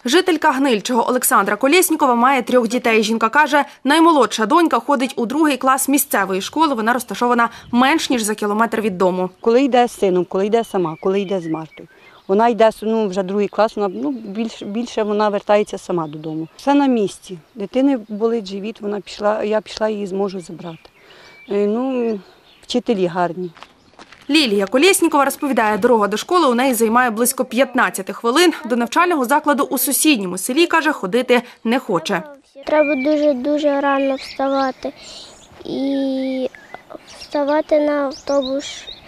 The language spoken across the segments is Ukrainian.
Жителька Гнильчого Олександра Колєснікова має 3 дітей. Жінка каже, наймолодша донька ходить у 2-й клас місцевої школи. Вона розташована менш ніж за кілометр від дому. Коли йде з сином, коли йде сама, коли йде з Мартою. Вона йде вже 2-й клас, більше вона вертається сама додому. Все на місці. Дитини болить живіт, я пішла її зможу забрати. Вчителі гарні. Лілія Колєснікова розповідає, дорога до школи у неї займає близько 15 хвилин. До навчального закладу у сусідньому селі, каже, ходити не хоче. Треба дуже рано вставати і вставати на автобус,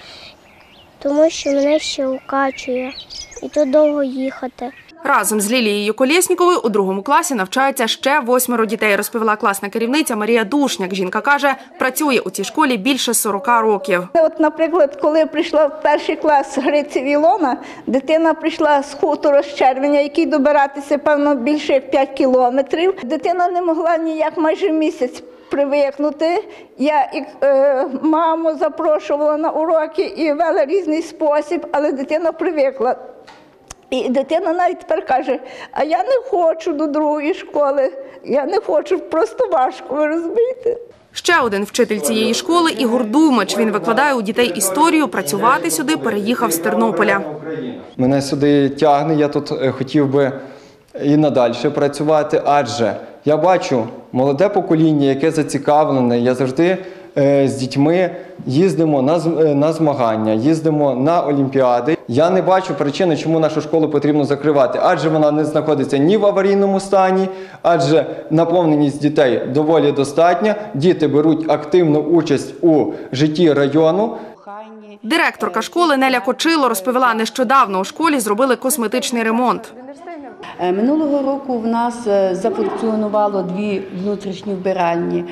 тому що мене ще укачує і то довго їхати. Разом з Лілією Колєсніковою у 2-му класі навчаються ще 8 дітей, розповіла класна керівниця Марія Душняк. Жінка каже, працює у цій школі більше 40 років. Наприклад, коли прийшла в 1-й клас Гриців Ілона, дитина прийшла з хутора з Червеня, який добиратися, певно, більше як 5 кілометрів. Дитина не могла ніяк майже місяць привикнути. Я маму запрошувала на уроки і вела різний спосіб, але дитина привикла. І дитина навіть тепер каже, а я не хочу до 2-ї школи, я не хочу, просто важко, ви розумієте? Ще один вчитель цієї школи – Ігор Думач. Він викладає у дітей історію, працювати сюди переїхав з Тернополя. Мене сюди тягне, я тут хотів би і надалі працювати, адже я бачу молоде покоління, яке зацікавлене, я завжди з дітьми їздимо на змагання, їздимо на олімпіади. Я не бачу причини, чому нашу школу потрібно закривати, адже вона не знаходиться ні в аварійному стані, адже наповненість дітей доволі достатня, діти беруть активну участь у житті району. Директорка школи Неля Кочило розповіла, нещодавно у школі зробили косметичний ремонт. Минулого року в нас зафункціонувало 2 внутрішні вбиральні.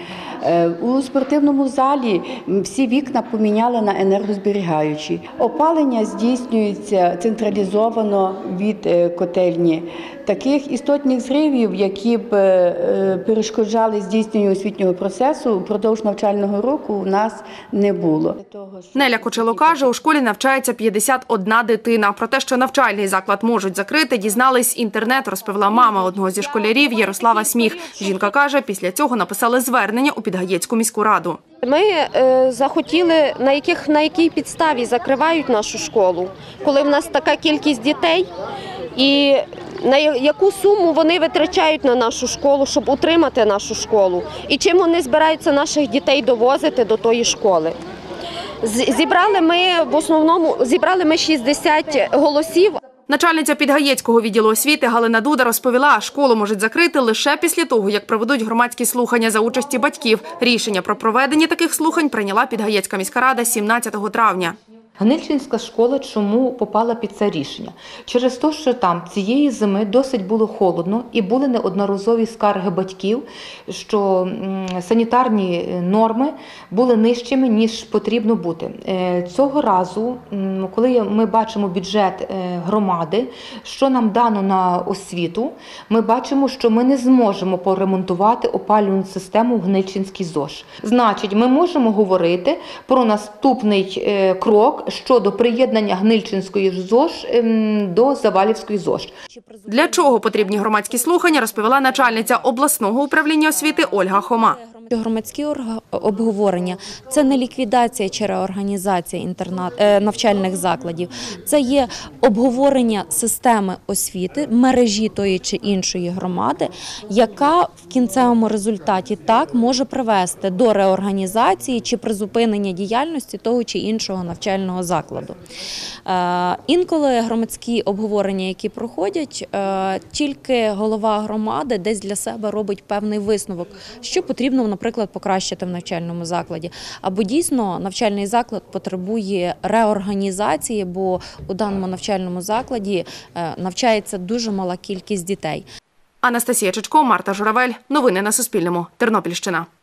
У спортивному залі всі вікна поміняли на енергозберігаючі. Опалення здійснюється централізовано від котельні. Таких істотних зривів, які б перешкоджали здійсненню освітнього процесу, впродовж навчального року у нас не було. Неля Кочило каже, у школі навчається 51 дитина. Про те, що навчальний заклад можуть закрити, дізнались з інтернету, розповіла мама одного зі школярів Ярослава Сміх. Жінка каже, після цього написали звернення у Підгаєцьку міську раду. Ми захотіли, на якій підставі закривають нашу школу, коли в нас така кількість дітей, і на яку суму вони витрачають на нашу школу, щоб утримати нашу школу, і чим вони збираються наших дітей довозити до тої школи. Зібрали ми 60 голосів. Начальниця Підгаєцького відділу освіти Галина Дуда розповіла, школу можуть закрити лише після того, як проведуть громадські слухання за участі батьків. Рішення про проведення таких слухань прийняла Підгаєцька міська рада 17 травня. Гнильчинська школа чому попала під це рішення? Через те, що там цієї зими досить було холодно і були неодноразові скарги батьків, що санітарні норми були нижчими, ніж потрібно бути. Цього разу, коли ми бачимо бюджет громади, що нам дано на освіту, ми бачимо, що ми не зможемо поремонтувати опалювальну систему в Гнильчинській ЗОШ. Значить, ми можемо говорити про наступний крок щодо приєднання Гнильчинської ЗОШ до Завалівської ЗОШ. Для чого потрібні громадські слухання, розповіла начальниця обласного управління освіти Ольга Хома. Громадські обговорення – це не ліквідація чи реорганізація навчальних закладів. Це є обговорення системи освіти, мережі тої чи іншої громади, яка в кінцевому результаті так може привести до реорганізації чи призупинення діяльності того чи іншого навчального закладу. Інколи громадські обговорення, які проходять, тільки голова громади десь для себе робить певний висновок, що потрібно, наприклад, покращити в навчальному закладі. Або дійсно навчальний заклад потребує реорганізації, бо у даному навчальному закладі навчається дуже мала кількість дітей. Анастасія Чичко, Марта Журавель. Новини на Суспільному. Тернопільщина.